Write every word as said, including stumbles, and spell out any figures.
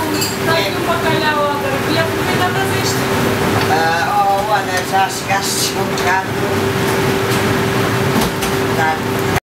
está aqui um bacalhau agora, podia aproveitar para fazer isto. Ah, oh, Ana, já chegaste um bocado.